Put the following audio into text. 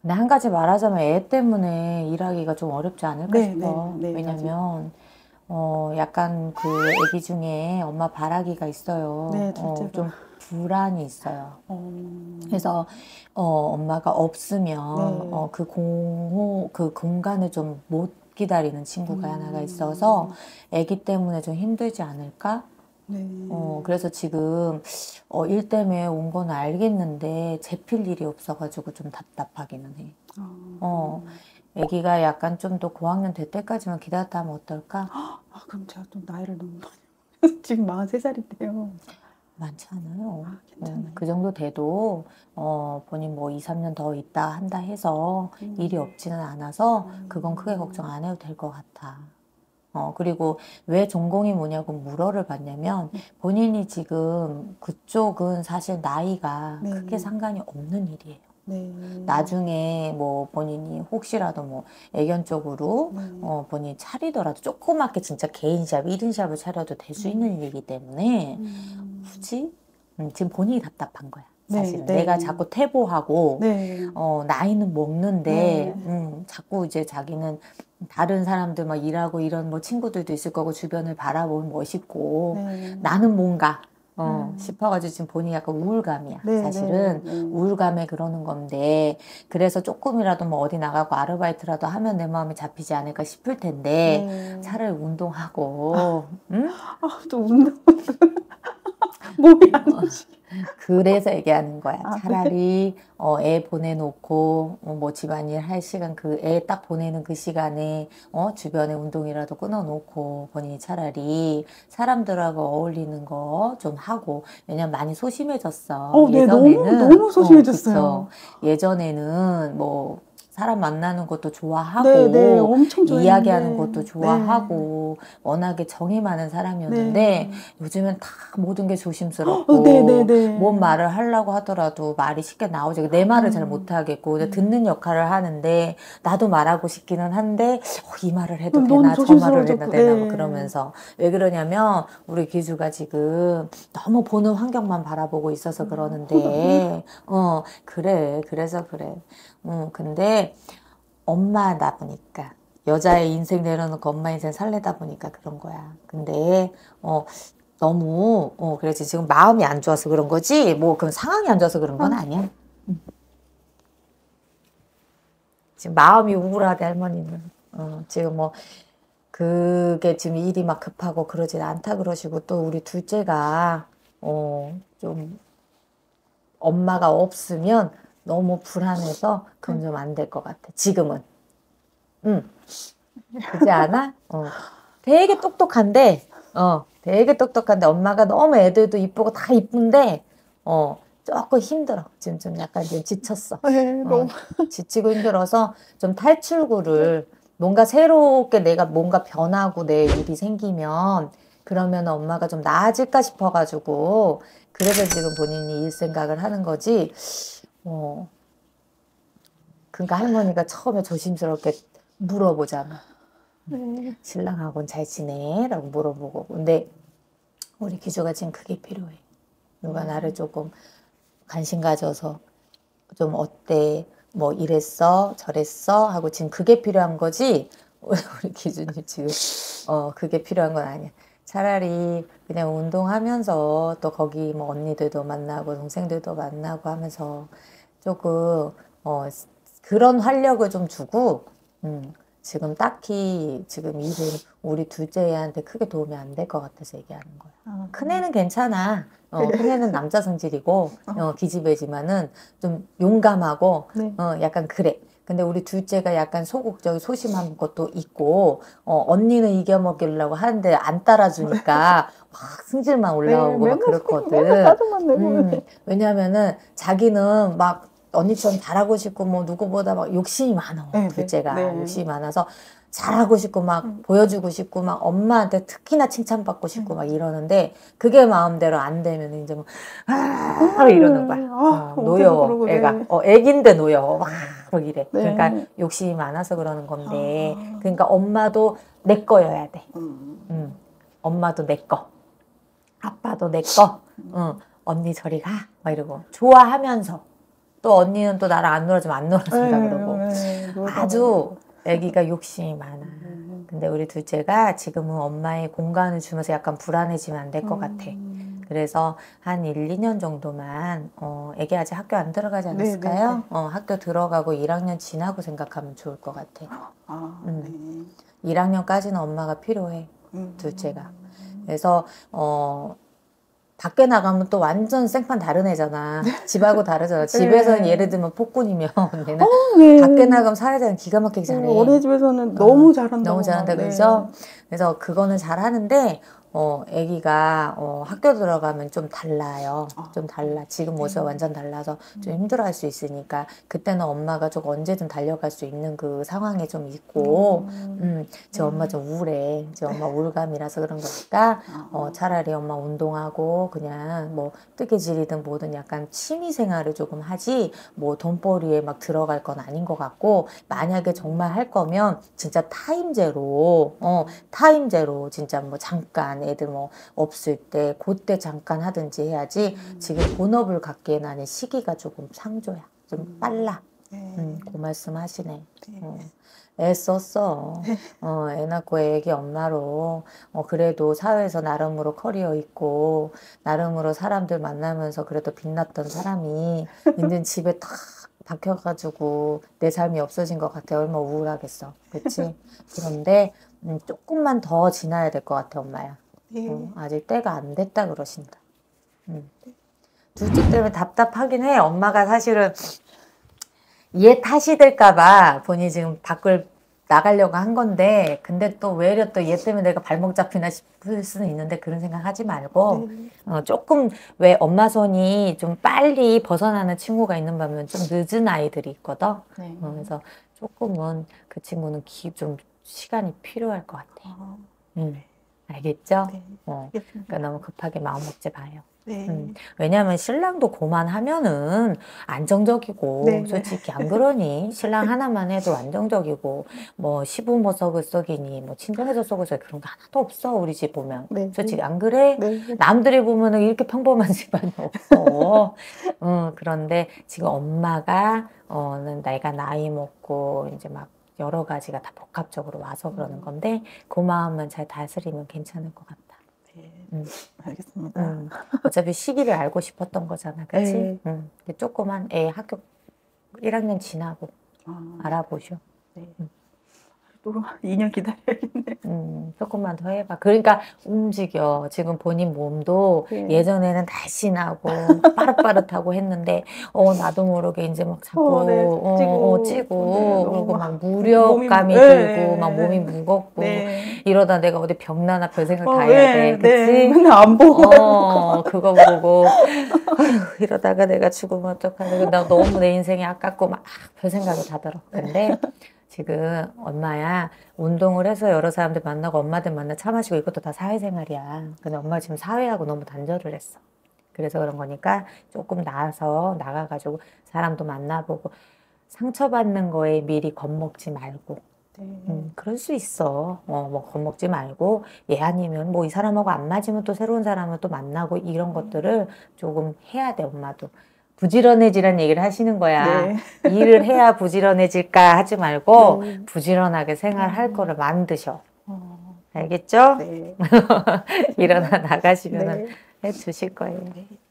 근데 한 가지 말하자면 애 때문에 일하기가 좀 어렵지 않을까 네, 싶어. 네, 네, 맞아요. 왜냐면 약간 그 애기 중에 엄마 바라기가 있어요. 네, 둘째가. 좀 불안이 있어요. 어, 그래서 엄마가 없으면 네, 그 공간을 좀 못 기다리는 친구가 하나가 있어서 음, 애기 때문에 좀 힘들지 않을까? 네, 그래서 지금 일 때문에 온 건 알겠는데 잡힐 일이 없어가지고 좀 답답하기는 해. 어, 그러네요. 아기가 약간 좀 더 고학년 될 때까지만 기다렸다 하면 어떨까? 아, 그럼 제가 좀 나이를 너무 많이, 지금 43살인데요. 많지 않아요. 아, 괜찮아요. 그 정도 돼도 본인 뭐 2, 3년 더 있다 한다 해서 일이 없지는 않아서 그건 크게 걱정 안 해도 될 것 같아. 그리고 왜 전공이 뭐냐고 물어를 봤냐면 본인이 지금 그쪽은 사실 나이가 네, 크게 상관이 없는 일이에요. 네, 나중에 뭐 본인이 혹시라도 뭐 애견 쪽으로 네, 본인이 차리더라도 조그맣게 진짜 개인샵, 1인 샵을 차려도 될 수 있는 일이기 때문에 굳이 지금 본인이 답답한 거야. 네, 사실은 내가 네, 자꾸 태보하고 네, 나이는 먹는데 네, 자꾸 이제 자기는 다른 사람들 막 일하고 이런 뭐 친구들도 있을 거고 주변을 바라보면 멋있고 네, 나는 뭔가 네, 싶어가지고 지금 본인이 약간 우울감이야. 네, 네, 사실은 네. 우울감에 그러는 건데 그래서 조금이라도 뭐 어디 나가고 아르바이트라도 하면 내 마음이 잡히지 않을까 싶을 텐데 네. 차라리 운동하고 응? 아, 또 운동, 몸이 안 움직여. 그래서 얘기하는 거야. 아, 네. 차라리 애 보내놓고 뭐 집안일 할 시간 그 애 딱 보내는 그 시간에 주변에 운동이라도 끊어놓고 본인이 차라리 사람들하고 어울리는 거 좀 하고 왜냐면 많이 소심해졌어. 네, 너무, 너무 그쵸. 소심해졌어요. 예전에는 뭐 사람 만나는 것도 네, 네, 좋아하고 엄청 이야기하는 것도 좋아했는데, 네, 좋아하고 워낙에 정이 많은 사람이었는데 네, 요즘엔 다 모든 게 네, 네, 조심스럽고 뭔 네. 말을 하려고 하더라도 말이 쉽게 나오지. 내 말을 잘 못하겠고 근데 듣는 역할을 하는데 나도 말하고 싶기는 한데 이 말을 해도 너무 되나 저 말을 해도 조심스러워졌고, 되나 뭐 네. 그러면서 왜 그러냐면 우리 기주가 지금 너무 보는 환경만 바라보고 있어서 그러는데 그래 그래서 그래 근데 엄마다 보니까 여자의 인생 내려놓고 엄마 인생 살려다 보니까 그런 거야. 근데 너무 그래서 지금 마음이 안 좋아서 그런 거지 뭐 그럼 상황이 안 좋아서 그런 건 아, 아니야. 지금 마음이 우울하대 할머니는. 지금 뭐 그게 지금 일이 막 급하고 그러진 않다 그러시고 또 우리 둘째가 좀 엄마가 없으면 너무 불안해서 그건 좀 안 될 것 같아. 지금은. 응. 그렇지 않아? 되게 똑똑한데, 되게 똑똑한데, 엄마가 너무 애들도 이쁘고 다 이쁜데, 조금 힘들어. 지금 좀 약간 좀 지쳤어. 네, 너무, 지치고 힘들어서 좀 탈출구를 뭔가 새롭게 내가 뭔가 변하고 내 일이 생기면, 그러면 엄마가 좀 나아질까 싶어가지고, 그래서 지금 본인이 일 생각을 하는 거지, 어, 그러니까 할머니가 처음에 조심스럽게 물어보잖아. 네. 신랑하고는 잘 지내? 라고 물어보고. 근데 우리 기주가 지금 그게 필요해. 누가 나를 조금 관심 가져서 좀 어때? 뭐 이랬어? 저랬어? 하고 지금 그게 필요한 거지? 우리 기준님 지금 그게 필요한 건 아니야. 차라리 그냥 운동하면서 또 거기 뭐 언니들도 만나고 동생들도 만나고 하면서 조금 그런 활력을 좀 주고 지금 딱히 지금 일은 우리 둘째 애한테 크게 도움이 안 될 것 같아서 얘기하는 거야. 아, 큰애는 괜찮아. 네. 큰애는 남자 성질이고 기집애지만은 좀 용감하고 네. 약간 그래. 근데 우리 둘째가 약간 소극적이 소심한 것도 있고 언니는 이겨먹으려고 하는데 안 따라주니까 막 승질만 네, 올라오고 막 맨날 그렇거든. 짜증만 내고, 네. 왜냐면은 자기는 막 언니처럼 잘하고 싶고 뭐 누구보다 막 욕심이 많아. 네, 네, 둘째가 네. 욕심이 많아서 잘하고 싶고 막 보여주고 싶고 막 엄마한테 특히나 칭찬받고 싶고 막 이러는데 그게 마음대로 안 되면 이제 뭐 이러는 거야. 못해서 노여워 그러고, 애가. 네. 애긴데 노여워. 막 이래. 그러니까 네. 욕심이 많아서 그러는 건데 아, 그러니까 엄마도 내 거여야 돼. 음, 엄마도 내 거. 아빠도 내 거. 언니 저리 가. 막 이러고 좋아하면서 또 언니는 또 나랑 안 놀아주면 안 놀아준다 네, 그러고. 네, 아주 애기가 욕심이 많아. 근데 우리 둘째가 지금은 엄마의 공간을 주면서 약간 불안해지면 안 될 것 같아. 그래서 한 1, 2년 정도만 애기 아직 학교 안 들어가지 않았을까요? 학교 들어가고 1학년 지나고 생각하면 좋을 것 같아. 아, 1학년까지는 엄마가 필요해. 둘째가. 그래서 밖에 나가면 또 완전 생판 다른 애잖아. 집하고 다르잖아. 집에서는 예를 들면 폭군이면 얘는 네. 밖에 나가면 사회자는 기가 막히게 잘해. 어린이집에서는 너무 잘한다고. 너무 잘한다 네. 그러죠? 그래서 그거는 잘하는데 아기가 학교 들어가면 좀 달라요. 좀 달라. 지금 모습 완전 달라서 좀 힘들어할 수 있으니까 그때는 엄마가 좀 언제든 달려갈 수 있는 그 상황에 좀 있고, 제 엄마 좀 우울해. 제 엄마 우울감이라서 그런 거니까 차라리 엄마 운동하고 그냥 뭐 뜨개질이든 뭐든 약간 취미 생활을 조금 하지 뭐 돈벌이에 막 들어갈 건 아닌 것 같고, 만약에 정말 할 거면 진짜 타임제로 진짜 뭐 잠깐 애들 뭐 없을 때 그때 잠깐 하든지 해야지. 지금 본업을 갖기에 나는 시기가 조금 상조야. 좀 빨라. 그 말씀 하시네. 애 썼어. 애 낳고 애기 엄마로 그래도 사회에서 나름으로 커리어 있고 나름으로 사람들 만나면서 그래도 빛났던 사람이 이제 집에 탁 박혀가지고 내 삶이 없어진 것 같아. 얼마나 우울하겠어. 그렇지? 그런데 조금만 더 지나야 될 것 같아, 엄마야. 아직 때가 안 됐다 그러신다. 둘째 때문에 답답하긴 해. 엄마가 사실은 얘 탓이 될까봐 본인이 지금 밖을 나가려고 한 건데, 근데 또 외려 또 얘 때문에 내가 발목 잡히나 싶을 수는 있는데 그런 생각 하지 말고 조금 왜 엄마 손이 좀 빨리 벗어나는 친구가 있는 반면 좀 늦은 아이들이 있거든. 그래서 조금은 그 친구는 좀 시간이 필요할 것 같아. 알겠죠? 그러니까 너무 급하게 마음 먹지 마요. 왜냐하면 신랑도 고만하면은 안정적이고, 솔직히 안 그러니? 신랑 하나만 해도 안정적이고, 뭐 시부모 썩으썩이니 뭐 친정에서 썩으썩이 그런 거 하나도 없어. 우리 집 보면 솔직히 안 그래? 남들이 보면은 이렇게 평범한 집안이 없어. 그런데 지금 엄마가 내가 나이 먹고 이제 막 여러 가지가 다 복합적으로 와서 그러는 건데, 그 마음만 잘 다스리면 괜찮을 것 같다. 알겠습니다. 어차피 시기를 알고 싶었던 거잖아. 그치? 조그만 애 학교 1학년 지나고 알아보셔. 또 2년 기다려야겠네. 조금만 더 해봐. 그러니까 움직여. 지금 본인 몸도 예전에는 날씬하고 빠릇빠릇하고 했는데 나도 모르게 이제 막 자꾸 찌고 그리고 막 무력감이 들고 막 몸이 무겁고 이러다 내가 어디 병나나 별 생각 다 해야 돼. 그치? 맨날 안 보고 그거 보고 아휴, 이러다가 내가 죽으면 어떡하지? 나 너무 내 인생이 아깝고 막 별 생각이 다 들어. 근데 지금 엄마야 운동을 해서 여러 사람들 만나고 엄마들 만나 차 마시고 이것도 다 사회생활이야. 근데 엄마 지금 사회하고 너무 단절을 했어. 그래서 그런 거니까 조금 나가가지고 사람도 만나보고 상처받는 거에 미리 겁먹지 말고. 그럴 수 있어. 뭐 겁먹지 말고 얘 아니면 뭐 이 사람하고 안 맞으면 또 새로운 사람을 또 만나고 이런 것들을 조금 해야 돼. 엄마도. 부지런해지란 얘기를 하시는 거야. 일을 해야 부지런해질까 하지 말고 부지런하게 생활할 거를 만드셔. 알겠죠? 일어나 나가시면 해 주실 거예요.